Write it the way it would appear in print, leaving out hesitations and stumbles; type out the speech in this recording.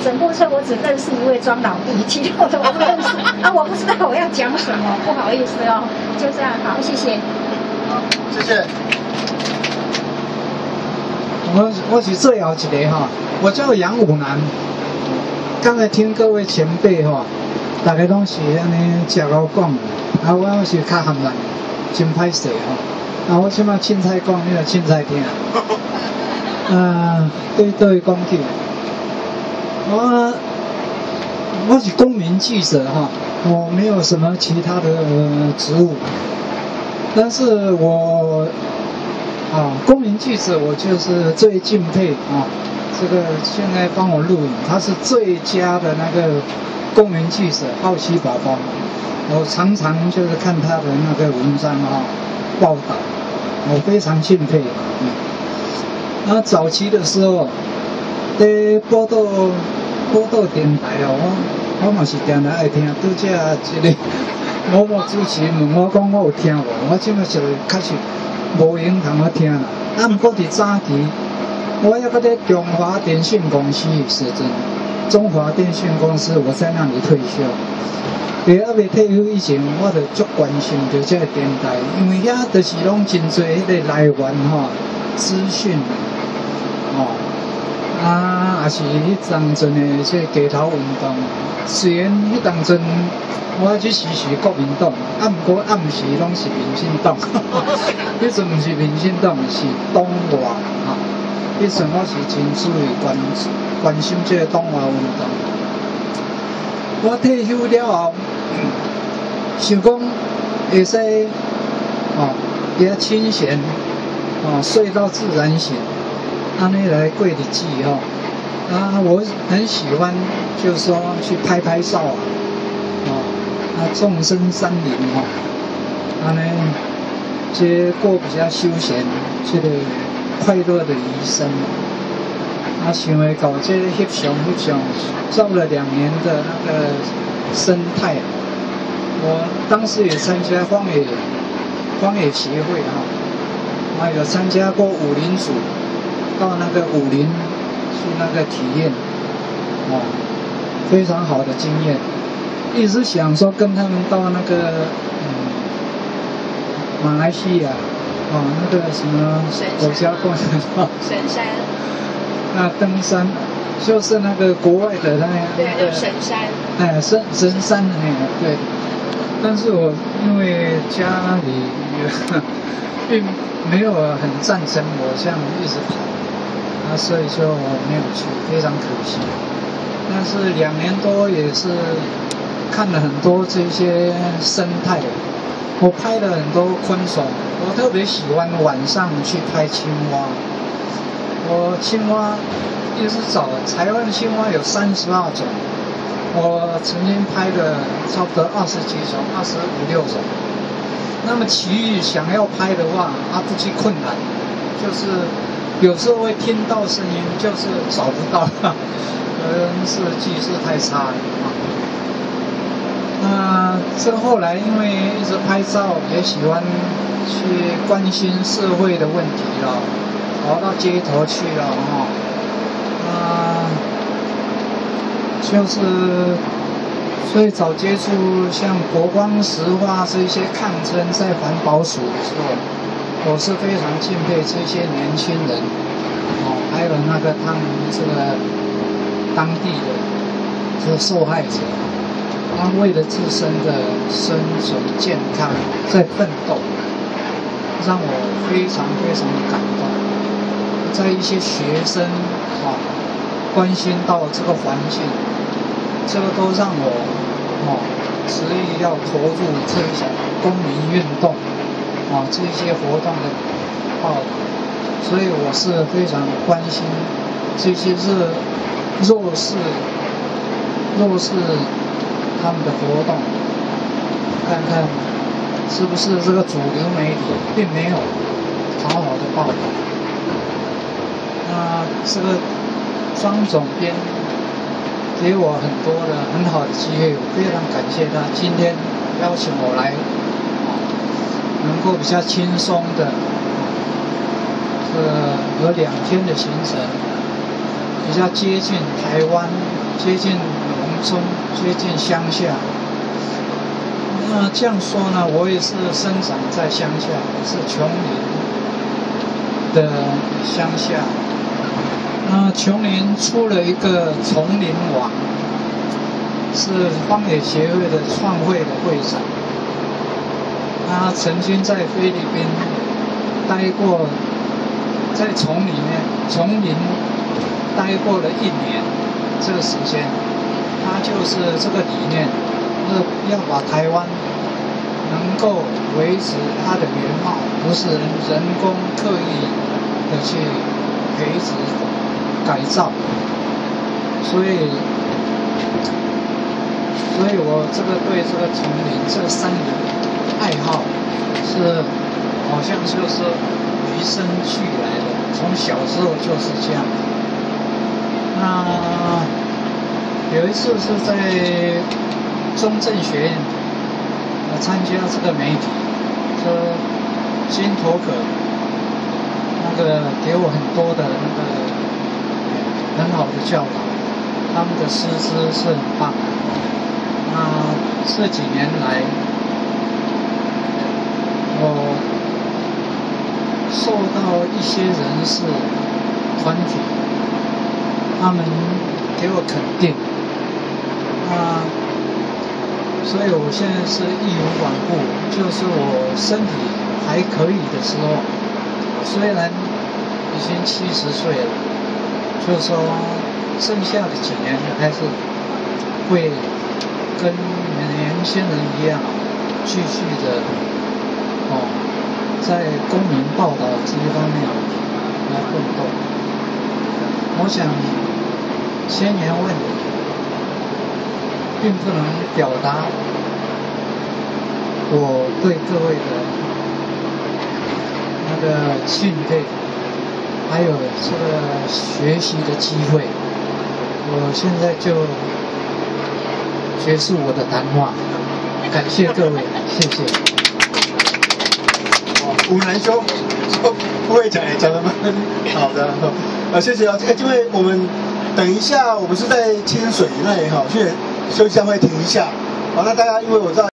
整部车我只认识一位装老弟，其他的我不认识啊，我不知道我要讲什么，不好意思哦，就这样，好，谢谢。 好，谢谢。 我是最后一个哈，我叫杨武南。刚才听各位前辈哈，大家拢是安尼食老讲，啊，我是较含烂，真歹势吼。啊，我即摆凊彩讲，你就凊彩听。对讲起，我是公民记者哈，我没有什么其他的职务，但是公民记者我就是最敬佩啊。这个现在帮我录影，他是最佳的那个公民记者，好奇宝宝。我常常就是看他的那个文章报道，我非常敬佩。那早期的时候，在报道电台我嘛是定定爱听。拄则一个某某主持人问我讲我有听无，我即摆是确实无闲通我听啦。啊，不过伫早期。我要搁在中华电信公司时阵，中华电信公司我在那里退休。还未退休以前，我就足关心着这个电台，因为遐就是拢真侪迄个来源资讯也是迄当阵的这街头运动。虽然迄当阵我只是国民党，不过暗时拢是民进党。迄阵毋是民进党，是党外迄阵我是真注意关心这个党外运动。我退休了后，想讲会使也清闲睡到自然醒，安尼来过日子我很喜欢，就是说去拍照众生山林安尼这过比较休闲，这个快乐的余生。想要搞这个翕相，照了2年的那个生态。我当时也参加荒野协会有参加过武林组，到那个武林去那个体验，非常好的经验。一直想说跟他们到那个马来西亚那个什么国家公园神山。 登山就是那个国外的那个神山。 神山的那个对。但是我因为家里并没有很赞成我这样一直跑，所以就没有去，非常可惜。但是2年多也是看了很多这些生态，我拍了很多昆虫，我特别喜欢晚上去拍青蛙。我青蛙一直找，台湾青蛙有32种，我曾经拍了差不多20几种，25、26种。那么其余想要拍的话，不计困难，就是有时候会听到声音，就是找不到，是技术太差了那这后来因为一直拍照，也喜欢去关心社会的问题了。跑到街头去了就是最早接触像国光石化这些抗争在环保署的时候，我是非常敬佩这些年轻人还有那个他们这个当地的这个受害者，他为了自身的生存健康在奋斗，让我非常非常的感动。在一些学生关心到这个环境，这个都让我执意要投入这种公民运动这些活动的报道，所以我是非常关心这些弱势他们的活动，看看是不是这个主流媒体并没有好好的报道。这个庄总编给我很多的很好的机会，我非常感谢他今天邀请我来，能够比较轻松的，有2天的行程，比较接近台湾接近农村，接近乡下。那这样说呢，我也是生长在乡下，是琼林的乡下。那琼林出了一个丛林王，是荒野协会的创会的会长。他曾经在菲律宾待过，在丛林待过了1年，这个时间，他就是这个理念，要把台湾能够维持它的原貌，不是人工刻意的去培植改造，所以我对这个丛林这个山林爱好是好像就是与生俱来的，从小时候就是这样。那有一次是在中正学院，参加这个媒体，说金头可那个给我很多的那个很好的教导，他们的师资是很棒的。那这几年来，我受到一些人士团体，他们给我肯定，所以我现在是义无反顾，就是我身体还可以的时候，虽然已经70岁了，就是说剩下的几年还是会跟年轻人一样，继续的在公民报道这一方面来奋斗。我想千言万语并不能表达我对各位的那个敬佩，还有这个学习的机会。我现在就结束我的谈话，感谢各位，谢谢。 武南兄，不会讲也讲得蛮好的，谢谢啊。因为我们等一下，我们是在清水那里哈，所以休息一下会停一下。好，那大家因为我知道。